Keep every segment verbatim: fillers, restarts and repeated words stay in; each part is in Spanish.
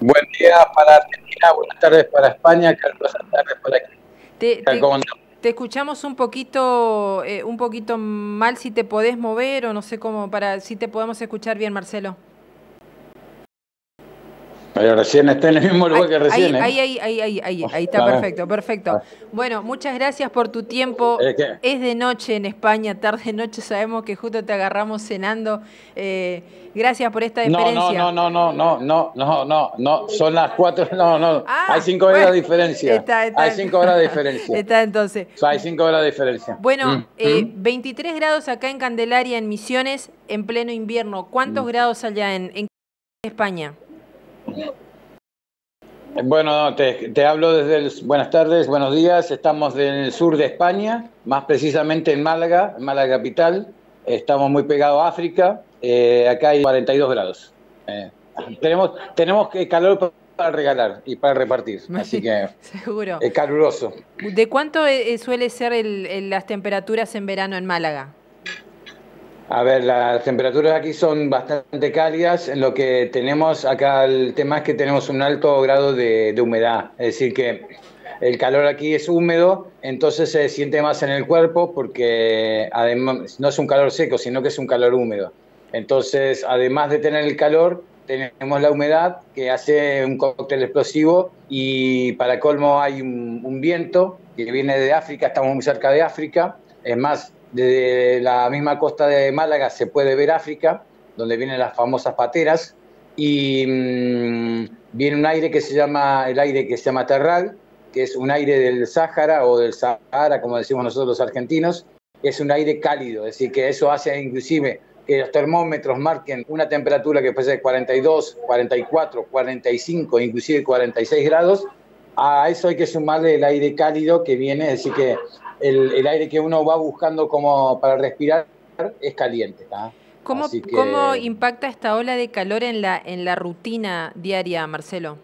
Buen día para Argentina, buenas tardes para España, calurosas tardes por aquí. Te, te, te escuchamos un poquito, eh, un poquito mal, si te podés mover o no sé cómo, para si te podemos escuchar bien, Marcelo. Pero recién está en el mismo lugar que recién, Ahí, ¿eh? ahí, ahí, ahí, ahí, ahí está perfecto, perfecto. Bueno, muchas gracias por tu tiempo. Es de noche en España, tarde noche, sabemos que justo te agarramos cenando. Eh, gracias por esta No, no, deferencia. no, no, no, no, no, no, no, no, son las cuatro, no, no, hay Ah, cinco bueno, horas de diferencia, está, está, hay cinco horas de diferencia, está entonces. o sea, hay cinco horas de diferencia. Bueno, Mm eh, -hmm. veintitrés grados acá en Candelaria, en Misiones, en pleno invierno. ¿Cuántos Mm. grados allá en, en España? Bueno, te, te hablo desde el... Buenas tardes, buenos días. Estamos en el sur de España, más precisamente en Málaga, en Málaga capital. Estamos muy pegados a África. Eh, acá hay cuarenta y dos grados. Eh, tenemos, tenemos calor para regalar y para repartir, así que seguro. Es caluroso. ¿De cuánto eh, suele ser el, el, las temperaturas en verano en Málaga? A ver, las temperaturas aquí son bastante cálidas. En lo que tenemos acá, el tema es que tenemos un alto grado de, de humedad. Es decir, que el calor aquí es húmedo, entonces se siente más en el cuerpo porque además no es un calor seco, sino que es un calor húmedo. Entonces, además de tener el calor, tenemos la humedad que hace un cóctel explosivo y para colmo hay un, un viento que viene de África, estamos muy cerca de África. Es más, desde la misma costa de Málaga se puede ver África, donde vienen las famosas pateras, y mmm, viene un aire que se llama, el aire que se llama terral, que es un aire del Sáhara o del Sahara, como decimos nosotros los argentinos, que es un aire cálido, es decir, que eso hace inclusive que los termómetros marquen una temperatura que puede ser cuarenta y dos, cuarenta y cuatro, cuarenta y cinco, inclusive cuarenta y seis grados. A eso hay que sumarle el aire cálido que viene, es decir, que el, el aire que uno va buscando como para respirar es caliente. ¿tá? ¿Cómo, Así que... ¿Cómo impacta esta ola de calor en la, en la rutina diaria, Marcelo?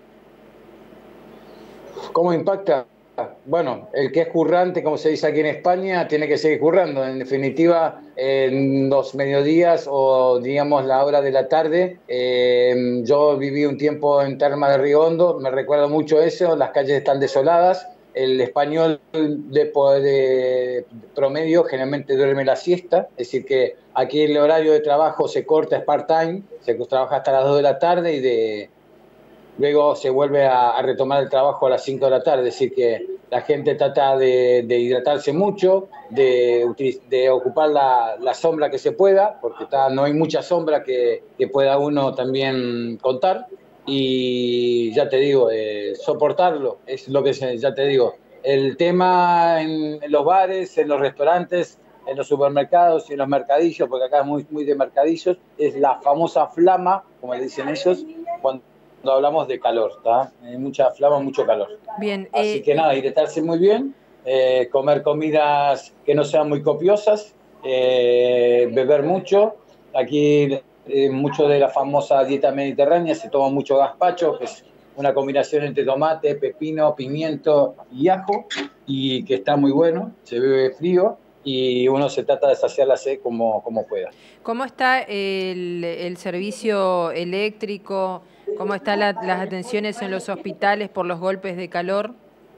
¿Cómo impacta? Bueno, el que es currante, como se dice aquí en España, tiene que seguir currando. En definitiva, en los mediodías o, digamos, la hora de la tarde, eh, yo viví un tiempo en Termas de Río Hondo, me recuerdo mucho eso, las calles están desoladas, el español de, de promedio generalmente duerme la siesta, es decir que aquí el horario de trabajo se corta, es part-time, se trabaja hasta las dos de la tarde y de... Luego se vuelve a, a retomar el trabajo a las cinco de la tarde, es decir que la gente trata de, de hidratarse mucho, de, de ocupar la, la sombra que se pueda, porque está, no hay mucha sombra que, que pueda uno también contar, y ya te digo, eh, soportarlo es lo que se, ya te digo. El tema en, en los bares, en los restaurantes, en los supermercados y en los mercadillos, porque acá es muy, muy de mercadillos, es la famosa flama, como le dicen ellos, cuando cuando hablamos de calor, ¿está? Hay mucha flama, mucho calor. Bien. Así Eh, que nada, hidratarse muy bien, eh, comer comidas que no sean muy copiosas, eh, beber mucho. Aquí eh, mucho de la famosa dieta mediterránea se toma mucho gazpacho, que es una combinación entre tomate, pepino, pimiento y ajo, y que está muy bueno, se bebe frío y uno se trata de saciar la sed como, como pueda. ¿Cómo está el, el servicio eléctrico? ¿Cómo están la, las atenciones en los hospitales por los golpes de calor?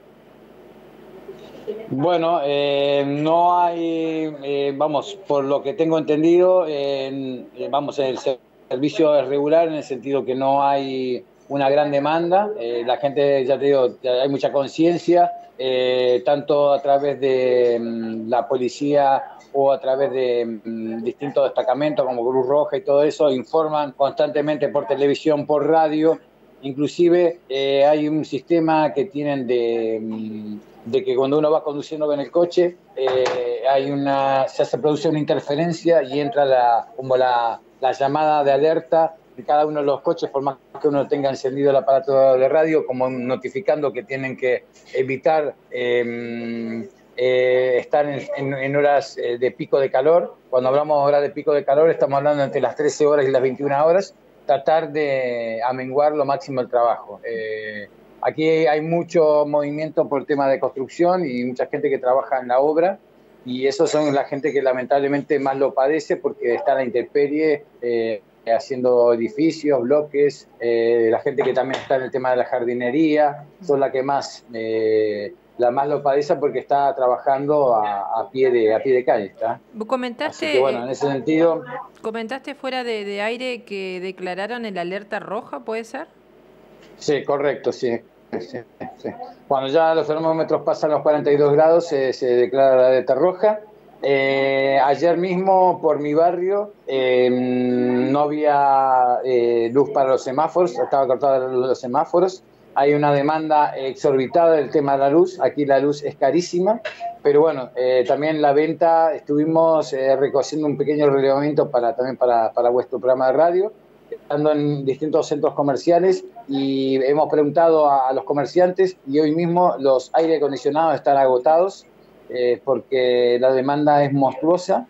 Bueno, eh, no hay, eh, vamos, por lo que tengo entendido, eh, vamos, el servicio es regular en el sentido que no hay una gran demanda, eh, la gente, ya te digo, hay mucha conciencia, eh, tanto a través de um, la policía o a través de um, distintos destacamentos como Cruz Roja y todo eso, informan constantemente por televisión, por radio. Inclusive eh, hay un sistema que tienen de, de que cuando uno va conduciendo con el coche, eh, hay una, se hace, produce una interferencia y entra la, como la, la llamada de alerta de cada uno de los coches, por más que uno tenga encendido el aparato de radio, como notificando que tienen que evitar eh, eh, estar en, en, en horas de pico de calor. Cuando hablamos de horas de pico de calor, estamos hablando entre las trece horas y las veintiuna horas, tratar de amenguar lo máximo el trabajo. Eh, aquí hay mucho movimiento por el tema de construcción y mucha gente que trabaja en la obra, y esos son la gente que lamentablemente más lo padece porque está en la intemperie, eh, haciendo edificios, bloques, eh, la gente que también está en el tema de la jardinería, son la que más, eh, la más lo padece porque está trabajando a, a pie de a pie de calle, ¿está? Comentaste, Así que bueno, en ese sentido... Comentaste fuera de, de aire que declararon el alerta roja, ¿puede ser? Sí, correcto, sí. Sí, sí. Cuando ya los termómetros pasan los cuarenta y dos grados, eh, se declara la alerta roja. Eh, ayer mismo por mi barrio eh, no había eh, luz para los semáforos, estaba cortada la luz de los semáforos. Hay una demanda exorbitada del tema de la luz, aquí la luz es carísima, pero bueno, eh, también la venta, estuvimos eh, recogiendo un pequeño relevamiento para, también para, para vuestro programa de radio, estando en distintos centros comerciales y hemos preguntado a, a los comerciantes y hoy mismo los aire acondicionados están agotados. Eh, porque la demanda es monstruosa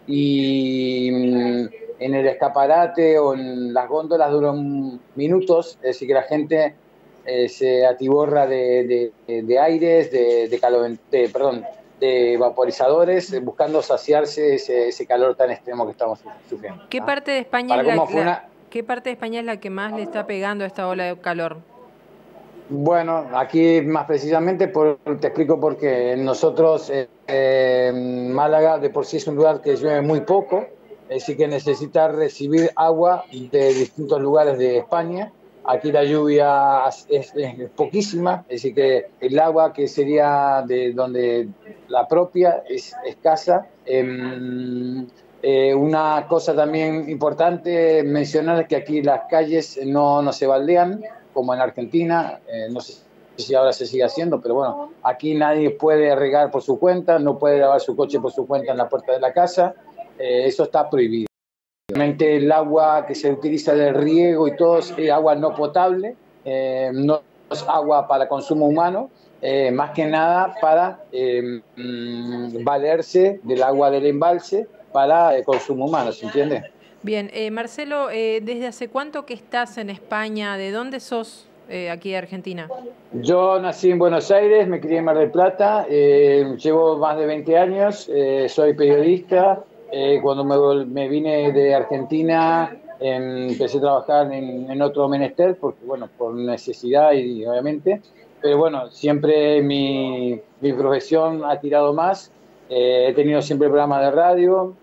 y mmm, en el escaparate o en las góndolas duran minutos, es decir que la gente eh, se atiborra de, de, de aires, de, de, calor, de, perdón, de vaporizadores, eh, buscando saciarse ese, ese calor tan extremo que estamos sufriendo. ¿Qué parte de España es la, la, ¿Qué parte de España es la que más le está pegando a esta ola de calor? Bueno, aquí más precisamente, por, te explico por qué. Nosotros, eh, eh, Málaga de por sí es un lugar que llueve muy poco, es decir que necesita recibir agua de distintos lugares de España. Aquí la lluvia es, es poquísima, es decir que el agua que sería de donde la propia es escasa. Eh, eh, una cosa también importante mencionar es que aquí las calles no, no se baldean, como en Argentina, eh, no sé si ahora se sigue haciendo, pero bueno, aquí nadie puede regar por su cuenta, no puede lavar su coche por su cuenta en la puerta de la casa, eh, eso está prohibido. Realmente el agua que se utiliza del riego y todo es agua no potable, eh, no es agua para consumo humano, eh, más que nada para eh, mmm, valerse del agua del embalse para el consumo humano, ¿se entiende? Bien, eh, Marcelo, eh, ¿desde hace cuánto que estás en España? ¿De dónde sos eh, aquí de Argentina? Yo nací en Buenos Aires, me crié en Mar del Plata, eh, llevo más de veinte años, eh, soy periodista. Eh, cuando me, me vine de Argentina eh, empecé a trabajar en, en otro menester, porque, bueno, por necesidad y obviamente, pero bueno, siempre mi, mi profesión ha tirado más, eh, he tenido siempre programas de radio.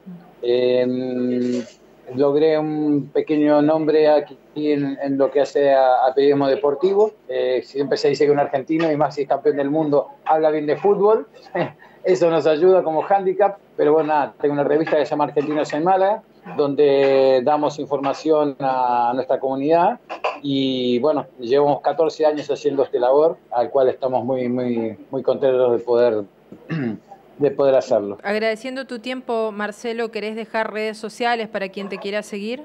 Eh, Logré un pequeño nombre aquí en, en lo que hace a, a periodismo deportivo. Eh, siempre se dice que un argentino, y más si es campeón del mundo, habla bien de fútbol. Eso nos ayuda como hándicap. Pero bueno, nada, tengo una revista que se llama Argentinos en Málaga, donde damos información a nuestra comunidad. Y bueno, llevamos catorce años haciendo este labor, al cual estamos muy, muy, muy contentos de poder... de poder hacerlo. Agradeciendo tu tiempo, Marcelo, ¿querés dejar redes sociales para quien te quiera seguir?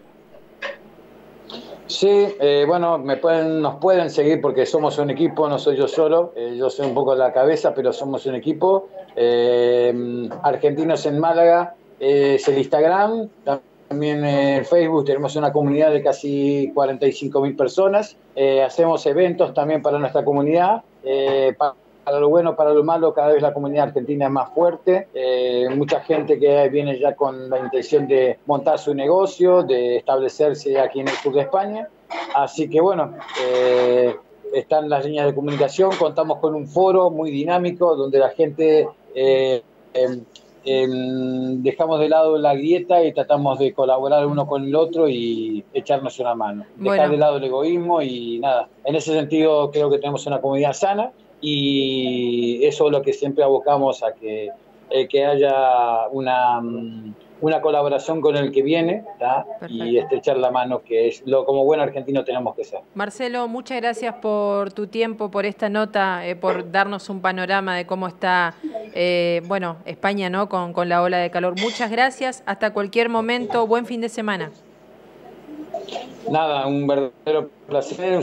Sí, eh, bueno, me pueden, nos pueden seguir porque somos un equipo, no soy yo solo, eh, yo soy un poco la cabeza, pero somos un equipo. Eh, Argentinos en Málaga eh, es el Instagram, también en Facebook tenemos una comunidad de casi cuarenta y cinco mil personas, eh, hacemos eventos también para nuestra comunidad, eh, para Para lo bueno, para lo malo, cada vez la comunidad argentina es más fuerte. Eh, mucha gente que viene ya con la intención de montar su negocio, de establecerse aquí en el sur de España. Así que bueno, eh, están las líneas de comunicación. Contamos con un foro muy dinámico donde la gente eh, eh, eh, dejamos de lado la grieta y tratamos de colaborar uno con el otro y echarnos una mano. Dejar bueno. de lado el egoísmo y nada. En ese sentido creo que tenemos una comunidad sana. Y eso es lo que siempre abocamos a que, eh, que haya una, una colaboración con el que viene, ¿tá? Y estrechar la mano, que es lo como buen argentino tenemos que ser. Marcelo, muchas gracias por tu tiempo, por esta nota, eh, por darnos un panorama de cómo está eh, bueno, España, ¿no? Con, con la ola de calor. Muchas gracias, hasta cualquier momento, buen fin de semana. Nada, un verdadero placer.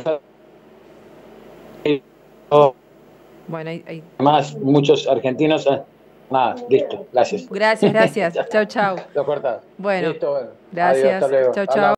Bueno, ahí, ahí. Además, muchos argentinos... Nada, listo, gracias. Gracias, gracias. Chau, chau. Lo cortado. Bueno, listo, bueno. Gracias. Adiós, hasta luego. Chau, chau.